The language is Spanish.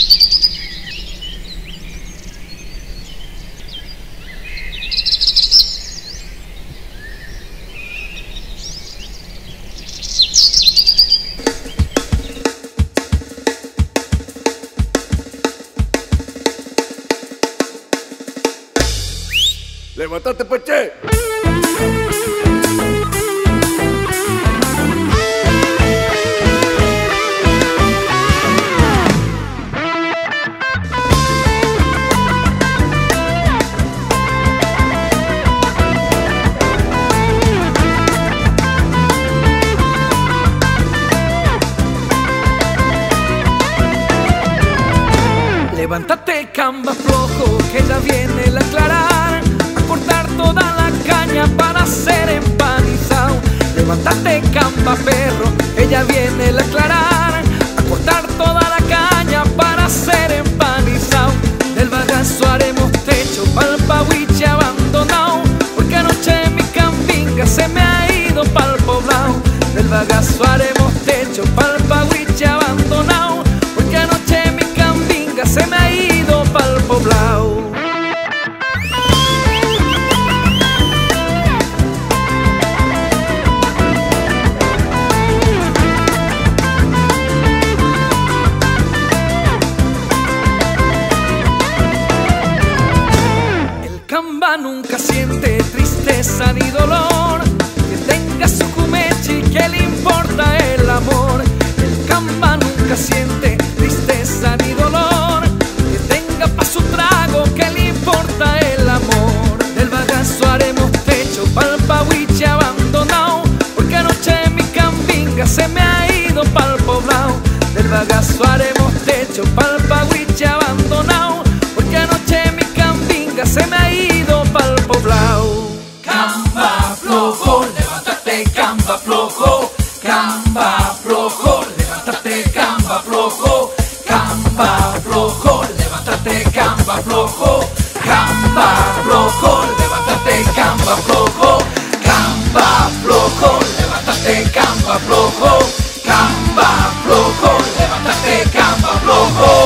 ¡Levántate, pues, che! Levántate, camba flojo, que ya viene el aclarar, a cortar toda la caña para hacer empanizado. Levántate, camba perro, que ya viene el aclarar, a cortar toda la caña para hacer empanizado. Del bagazo haremos techo pa'l pahuiche abandonado, porque anoche mi campinga se me ha ido pa'l poblado. Del bagazo haremos techo pa'l pahuiche abandonado, porque anoche mi campinga se me ha ido pa'l poblado. El camba nunca siente tristeza ni dolor, que tenga su cumechi, que le importa el amor. El camba nunca siente tristeza ni dolor, que tenga pa' su trago, que le importa el amor. Del bagazo haremos techo pa'l pahuiche abandonado, porque anoche mi campinga se me ha ido pa'l poblado. Del bagazo haremos techo pa'l pahuiche abandonado, porque anoche mi campinga se me ha ido pa'l poblado. Camba flojo, levántate, camba flojo. Camba flojo, levántate, camba flojo. Camba flojo, levántate, camba flojo. Camba flojo, levántate, camba flojo. Camba flojo, levántate, camba flojo. Camba flojo, levántate, camba flojo.